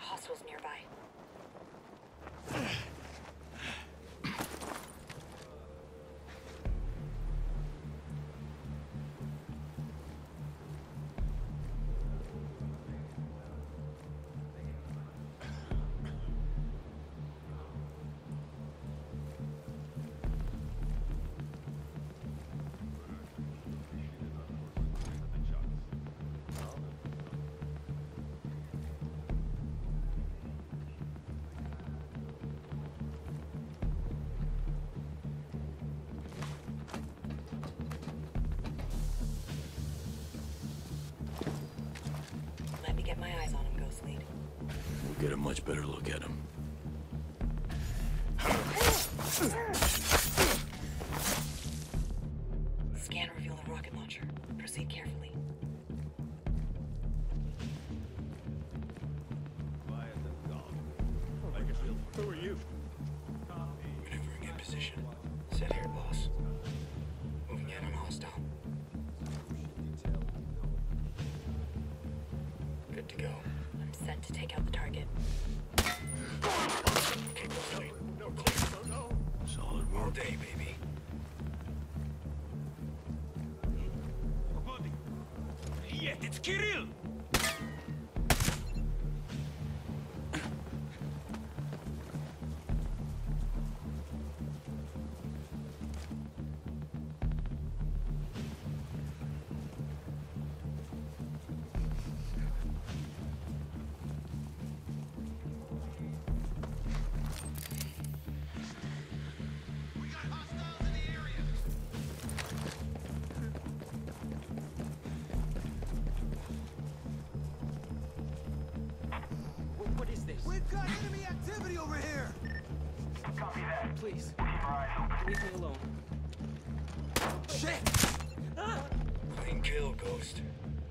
hostiles nearby. Let me get my eyes on him, Ghost Lead. We'll get a much better look at him. Scan reveal the rocket launcher. Proceed carefully. Who are you? Maneuvering in position. Set here, boss. Moving in on hostile. Good to go. I'm set to take out the target. Okay, Ghost Lead. No, no, no. Solid All work. day, baby. Yes, it's Kirill! What is this? We've got enemy activity over here! Copy that. Please, Keep our eyes open. leave me alone. Shit! Clean kill, Ghost.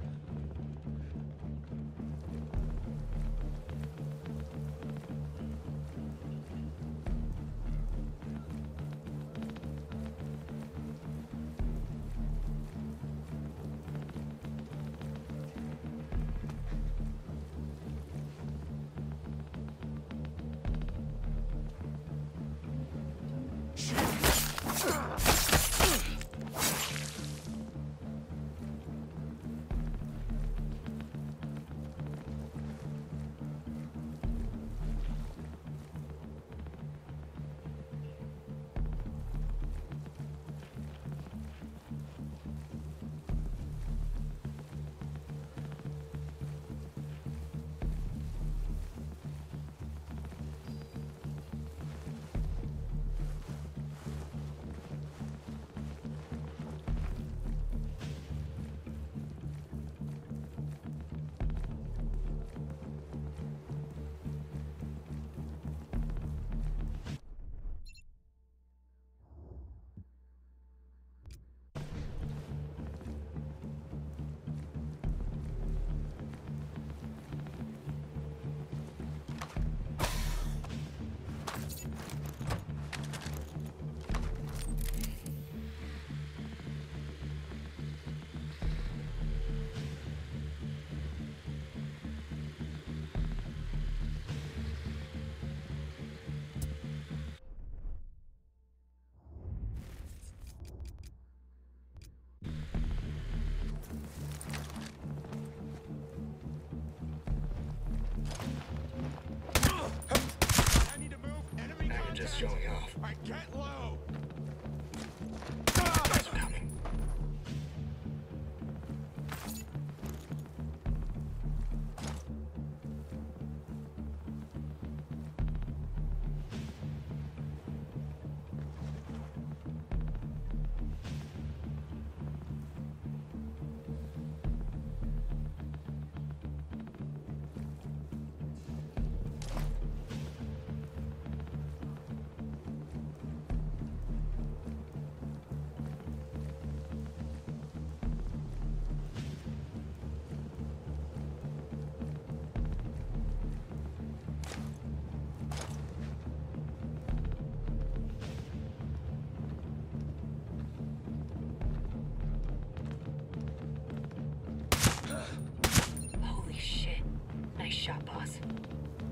Just showing off. Alright, get low! Guys are coming. Holy shit. Nice shot, boss.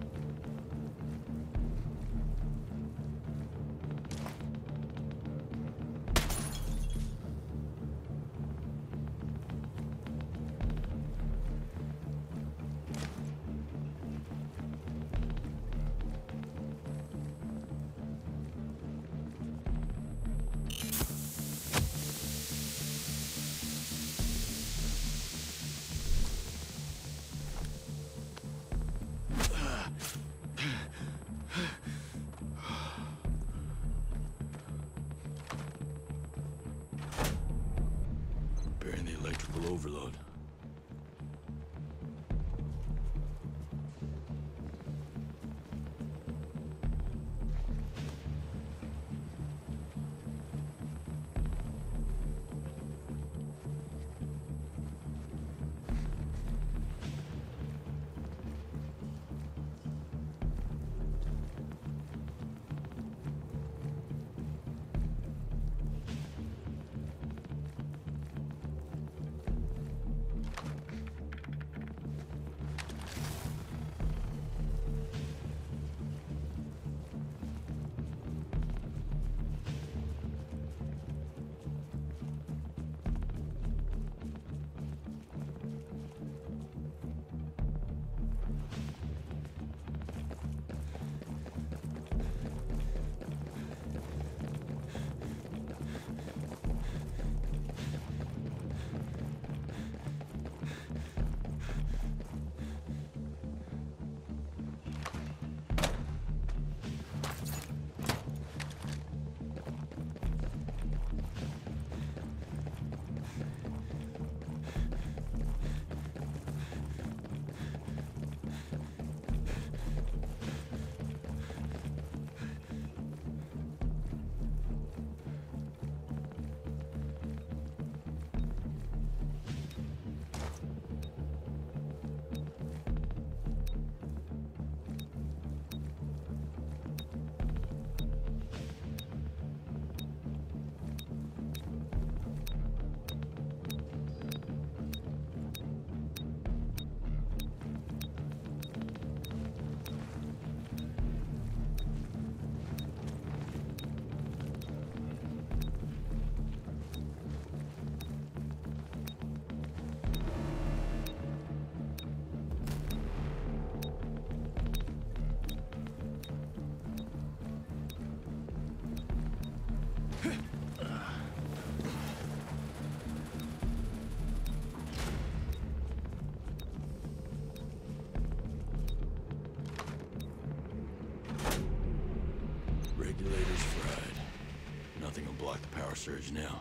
Nothing will block the power surge now.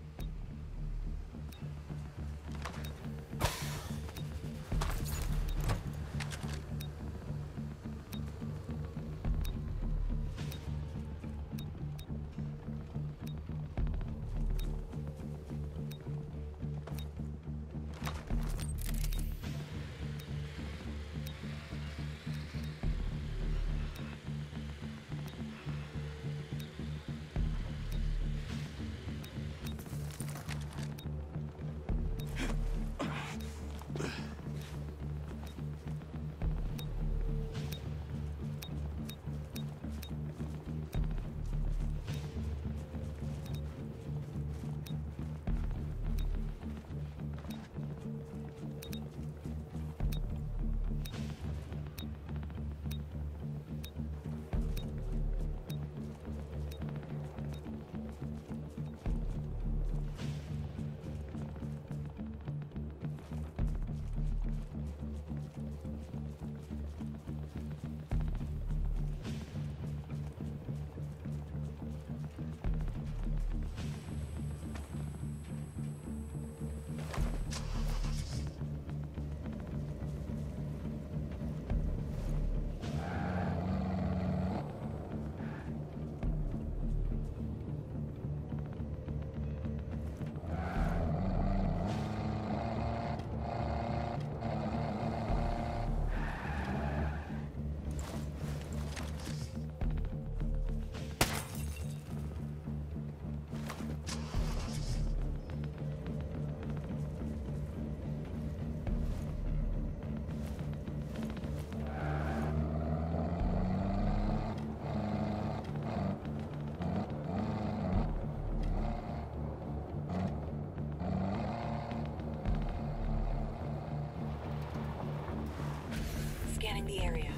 Scanning the area.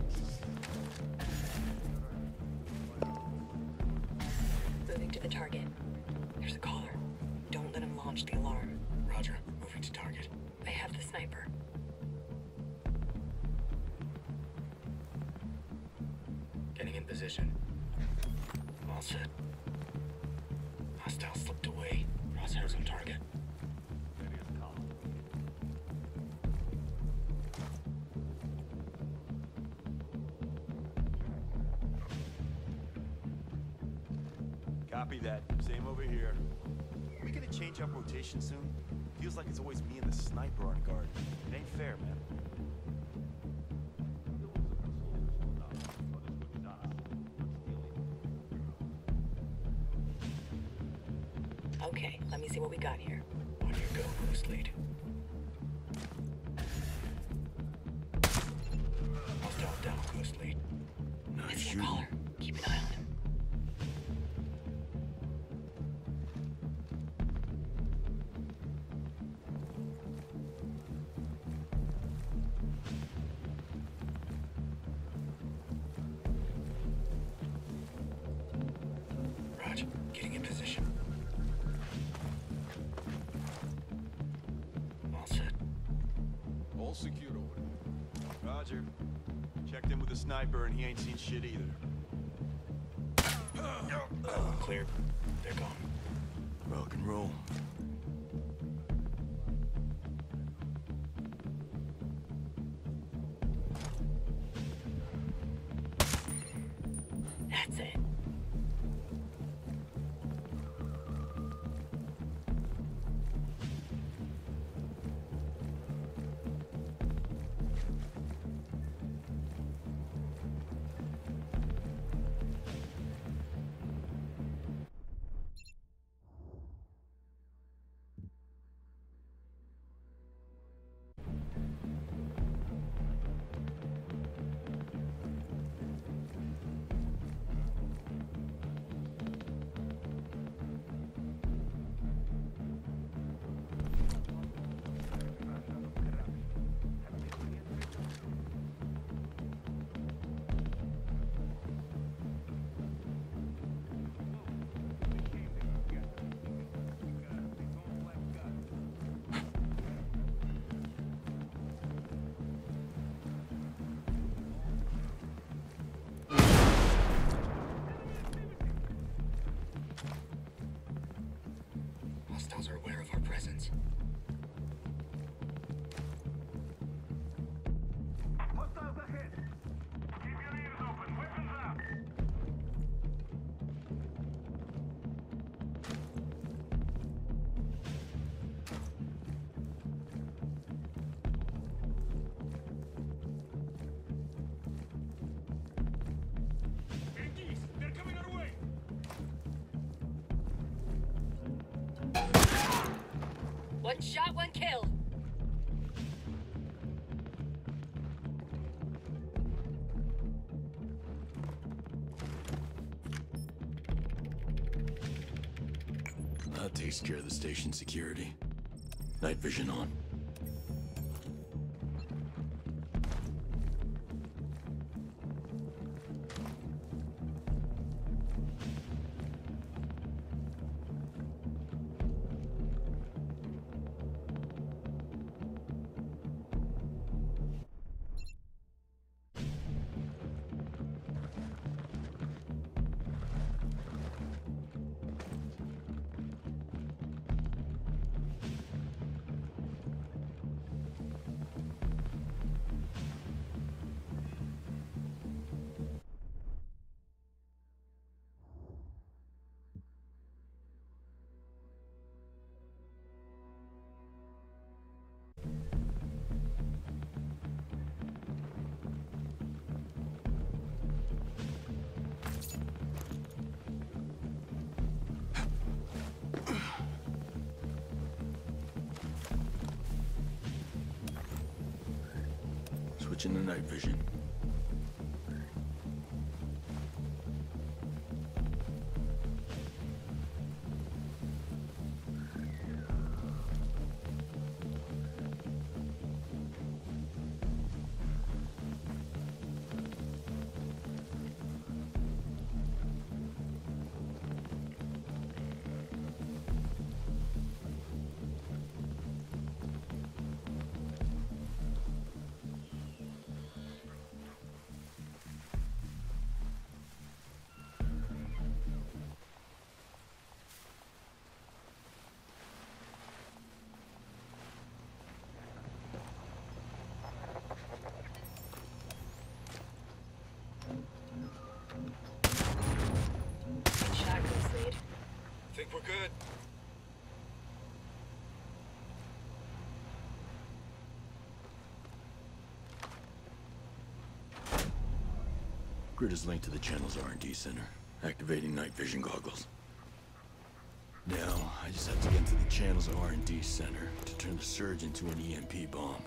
Moving to the target. There's a caller. Don't let him launch the alarm. Roger. Moving to target. I have the sniper. Getting in position. All set. Hostile slipped away. Crosshairs on target. Copy that. Same over here. We gonna change up rotation soon? Feels like it's always me and the sniper on guard. It ain't fair, man. Okay, let me see what we got here. On your go, Bruce lead. Hostile down, Bruce lead. I Nice see a shooting. caller. Keep an eye on him. Roger. Getting in position. All set. All secured over there. Roger. Checked in with the sniper and he ain't seen shit either. Clear. They're gone. Rock and roll. That's it. One shot, one kill. That takes care of the station security. Night vision on. Switching to night vision. Shot, Ghost Lead. Think we're good. Grid is linked to the channel's R&D center. Activating night vision goggles. Now, I just have to get into the channel's R&D center to turn the surge into an EMP bomb.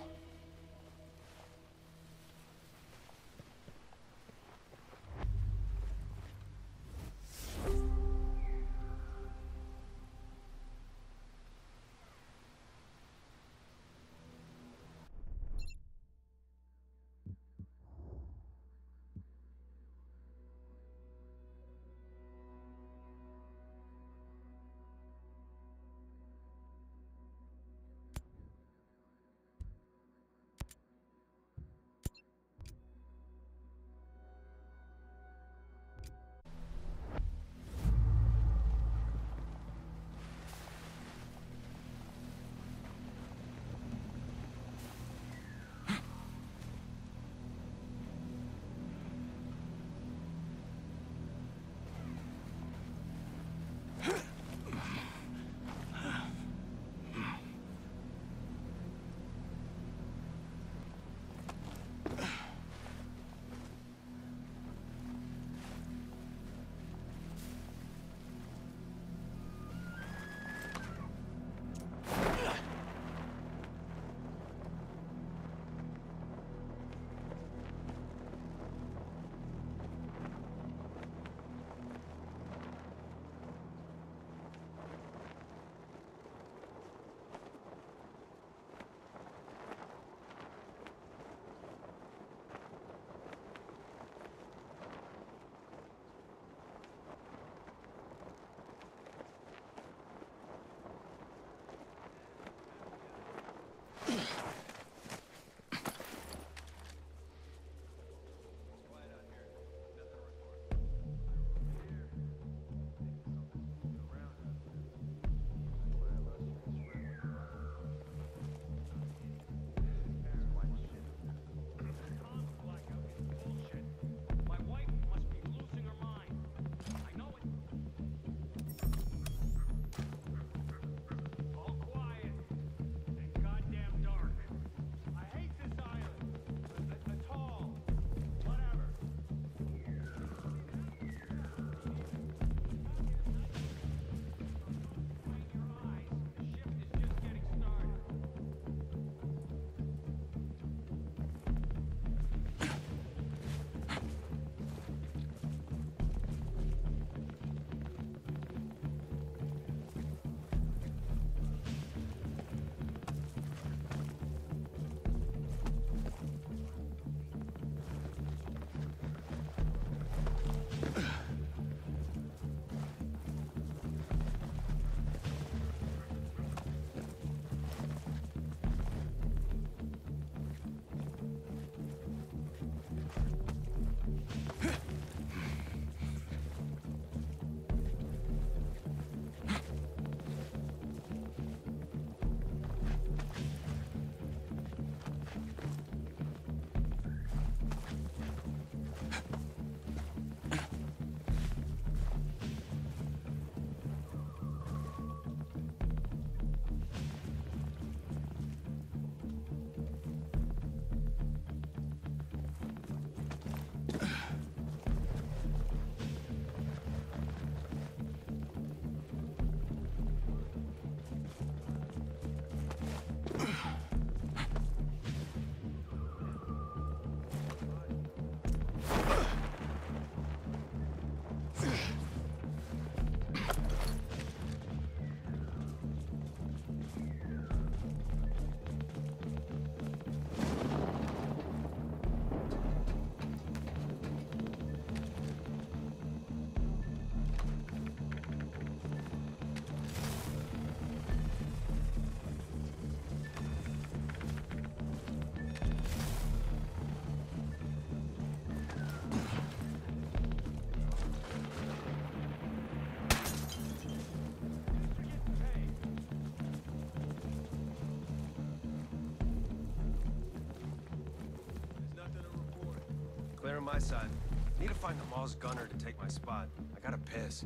my side. Need to find the Maw's gunner to take my spot. I gotta piss.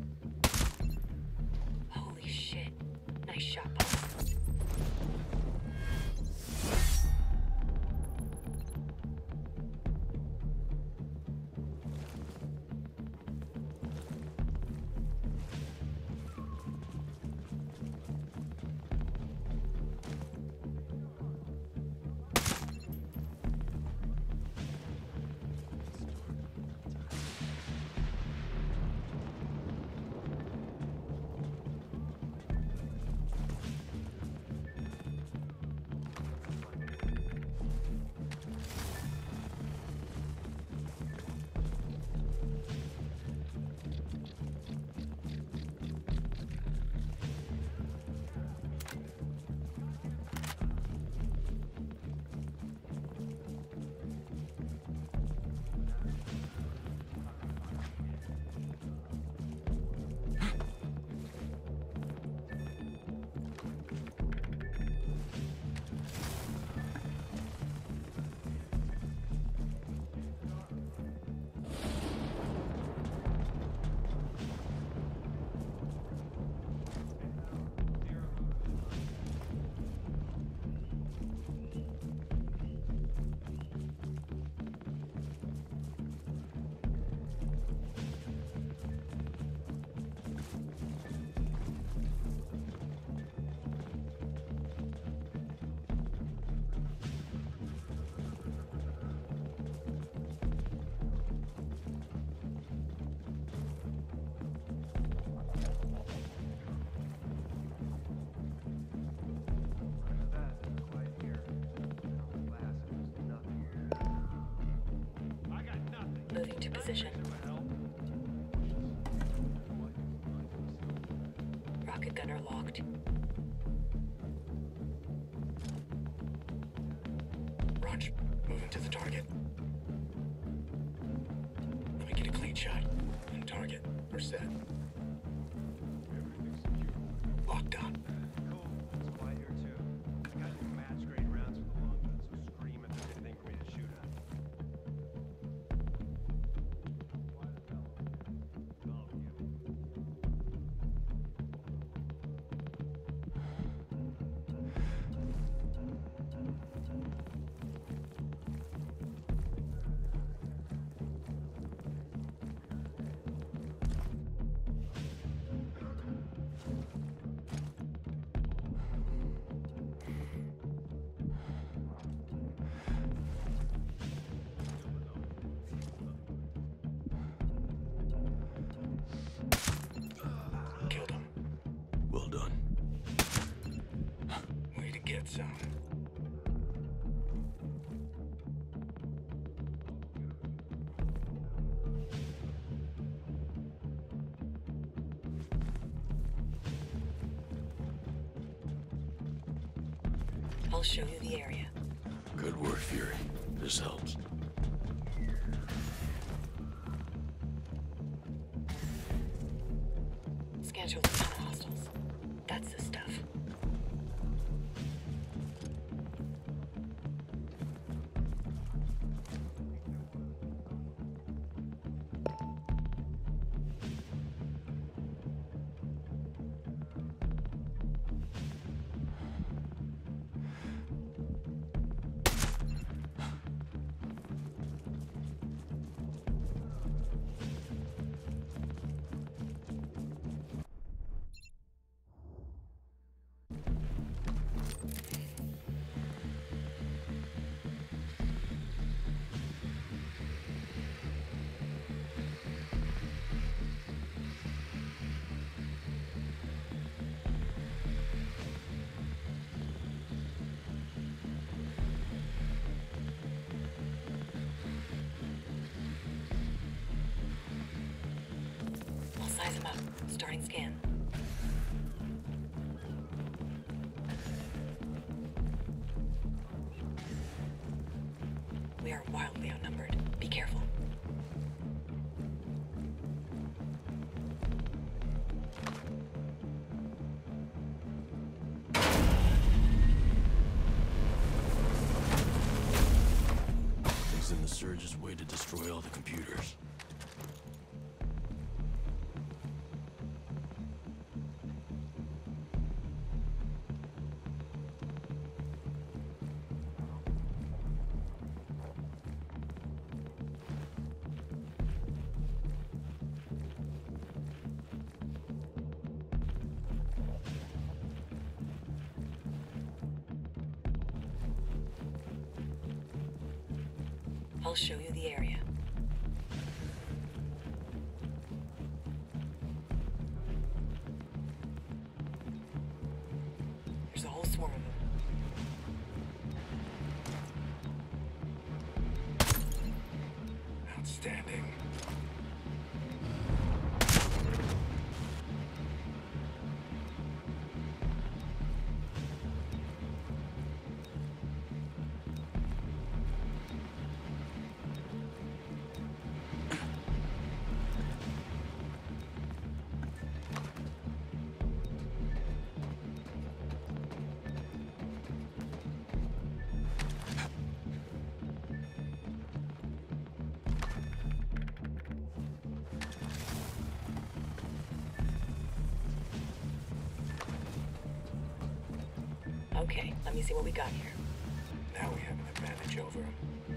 Holy shit. Nice shot, boss. Moving to position. Rocket gunner locked. Roger. Moving to the target. Let me get a clean shot. On target. We're set. Locked on. Cool. It's quiet here too. I got some match-grade rounds for the long gun, so scream if there's anything for me to shoot at. Killed him. Well done. Way to get some. I'll show you the area. Good work, Fury. This helps. Scan shows a ton of hostiles. That's the stuff. Size him up. Starting scan. We are wildly outnumbered. Be careful. Things in the surge Surge's way to destroy all the computers. I'll show you the area. There's a whole swarm of them. Outstanding. Okay, let me see what we got here. Now we have an advantage over him.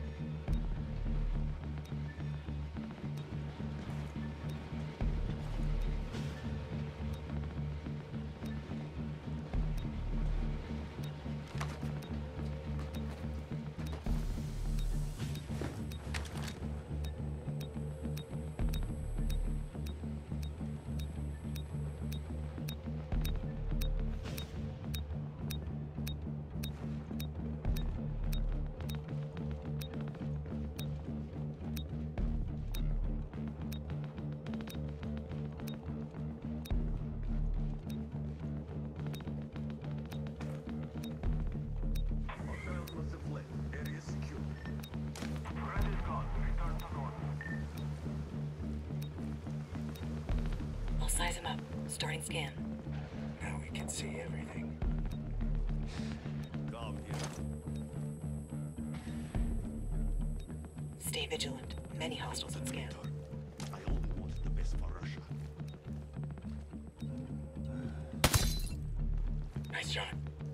I'll size him up. Starting scan. Now we can see everything. Come here. Stay vigilant. Many hostiles on scan. I only wanted the best for Russia. Nice shot.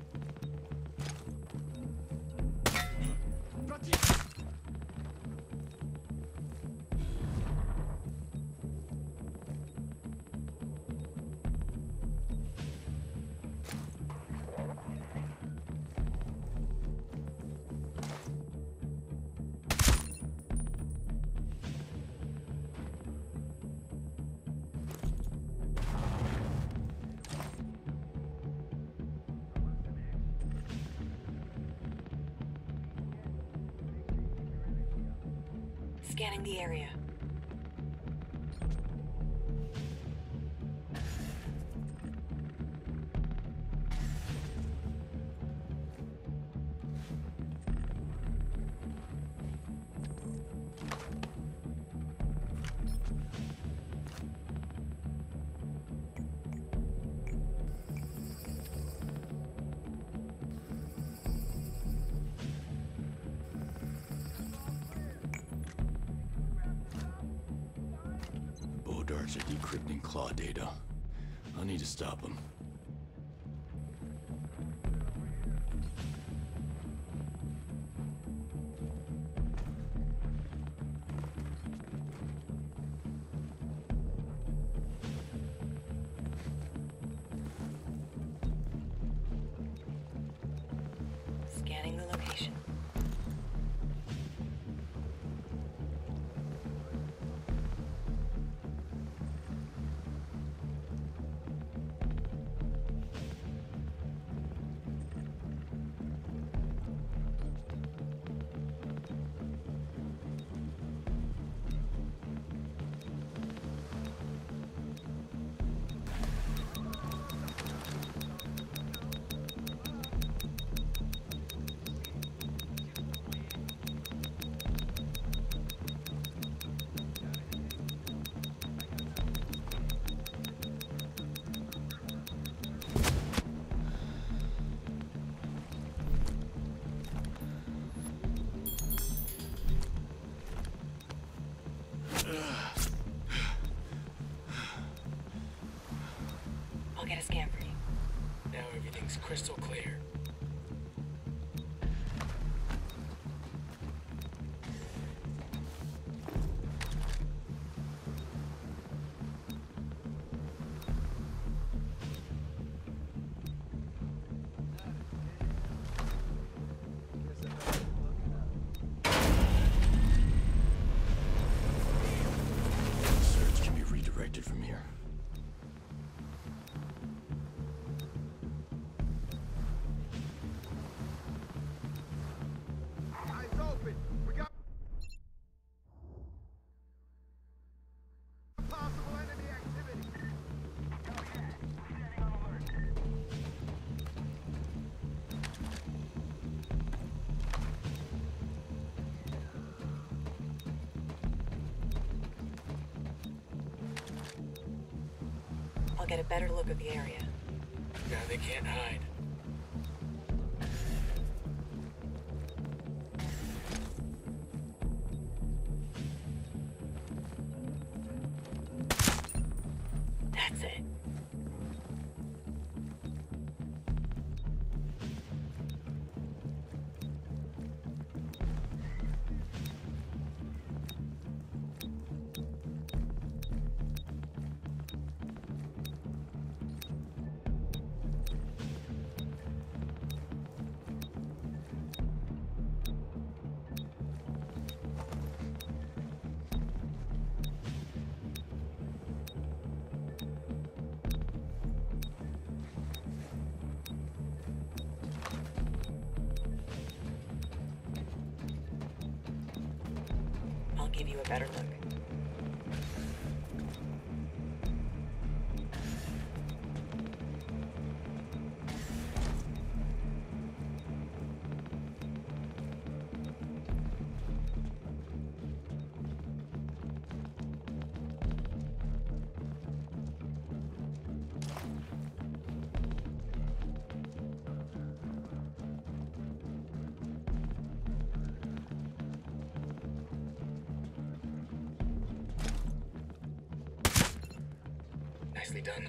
Scanning the area. Darts are decrypting claw data. I'll need to stop them. Scanning the location. everything's crystal clear. Search can be redirected from here. Eyes open. We got possible enemy activity. Copy that. Standing on alert. I'll get a better look of the area. Now they can't hide. That's it. I'll give you a better look. Nicely done.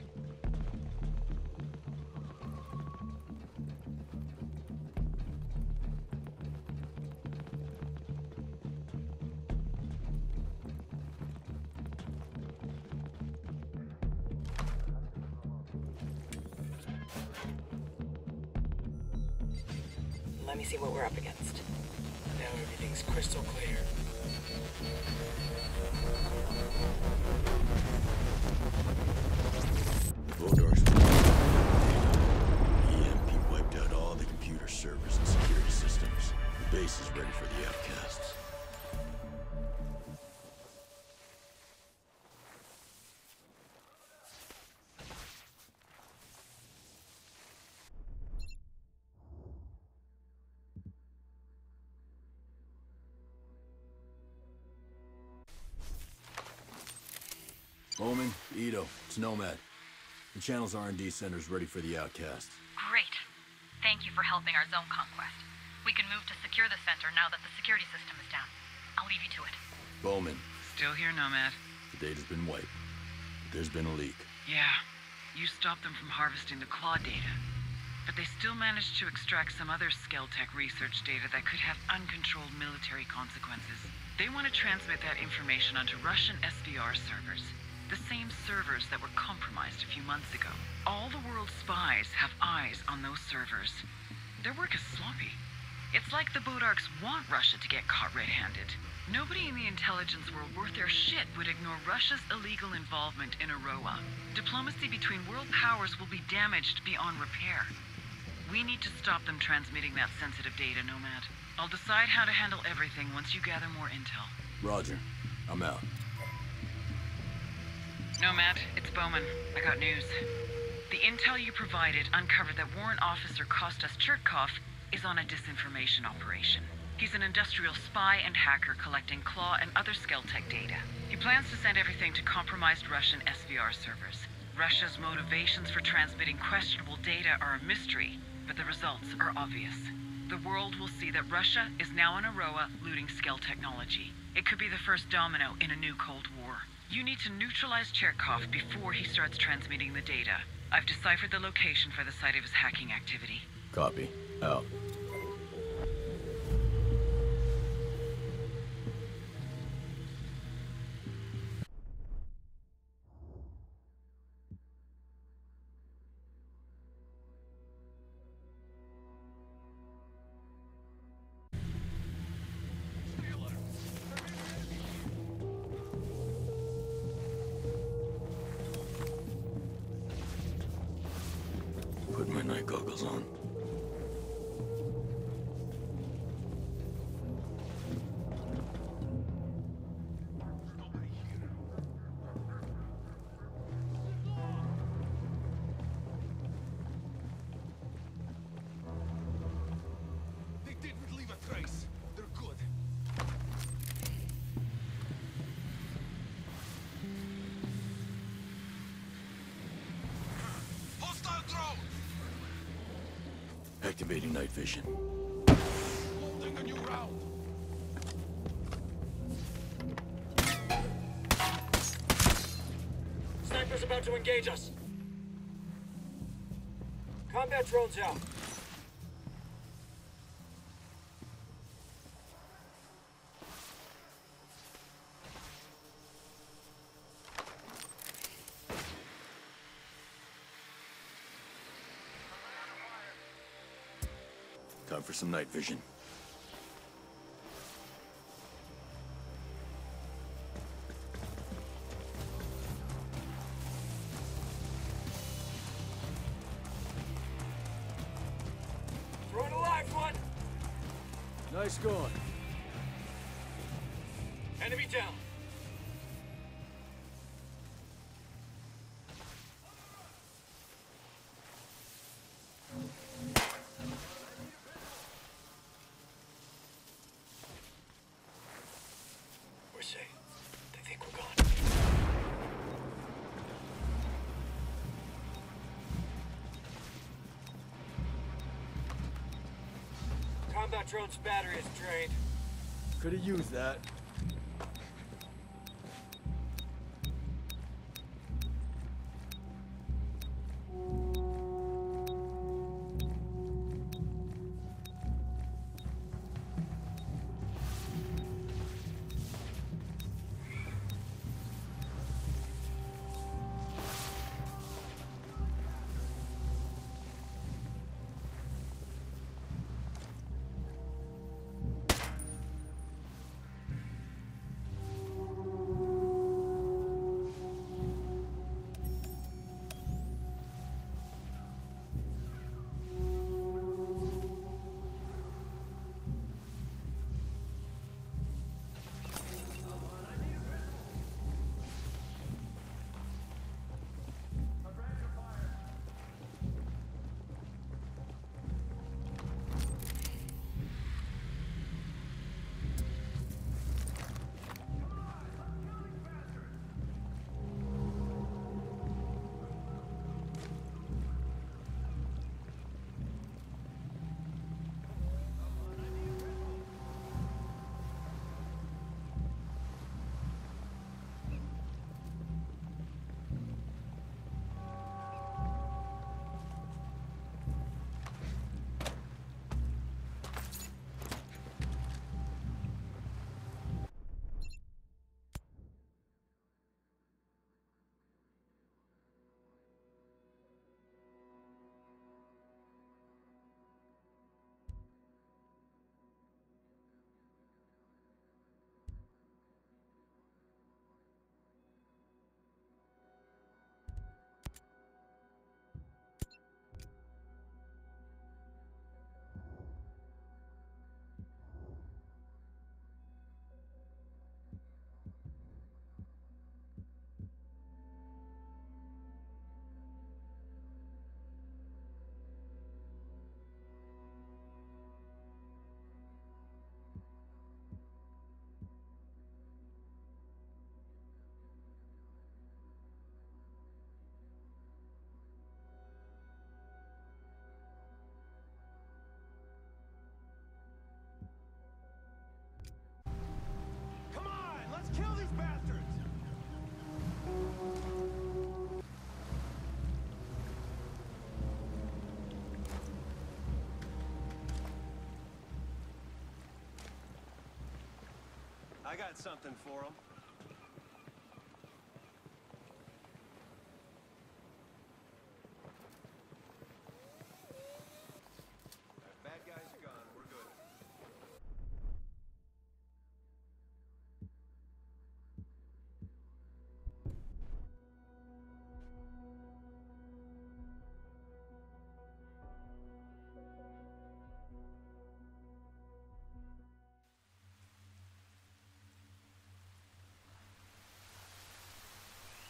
Let me see what we're up against. Now everything's crystal clear. The Bodarks were EMP wiped out all the computer servers and security systems. The base is ready for the outcasts. Bowman, Ito, it's Nomad. The channel's R&D center's ready for the outcasts. Great. Thank you for helping our zone conquest. We can move to secure the center now that the security system is down. I'll leave you to it. Bowman, Still here, Nomad. the data's been wiped. But there's been a leak. Yeah, you stopped them from harvesting the claw data. But they still managed to extract some other Skeltech research data that could have uncontrolled military consequences. They want to transmit that information onto Russian SVR servers. The same servers that were compromised a few months ago. All the world's spies have eyes on those servers. Their work is sloppy. It's like the Bodarks want Russia to get caught red-handed. Nobody in the intelligence world worth their shit would ignore Russia's illegal involvement in Aurora. Diplomacy between world powers will be damaged beyond repair. We need to stop them transmitting that sensitive data, Nomad. I'll decide how to handle everything once you gather more intel. Roger. I'm out. Nomad, it's Bowman. I got news. The intel you provided uncovered that Warrant Officer Kostas Chertkov is on a disinformation operation. He's an industrial spy and hacker collecting claw and other Skeltech data. He plans to send everything to compromised Russian SVR servers. Russia's motivations for transmitting questionable data are a mystery, but the results are obvious. The world will see that Russia is now in Aurora looting Skell technology. It could be the first domino in a new Cold War. You need to neutralize Cherkov before he starts transmitting the data. I've deciphered the location for the site of his hacking activity. Copy. Out. Put my night goggles on. They didn't leave a trace. They're good. Hostile drone! Activating night vision. Loading a new round. Sniper's about to engage us. Combat drones out. Time for some night vision. Throwing a live one. Nice going. Enemy down. We're safe. They think we're gone. Combat drone's battery is drained. Could have used that. I got something for him. Bad guy's gone. We're good.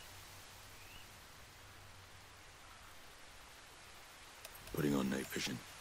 Putting on night vision.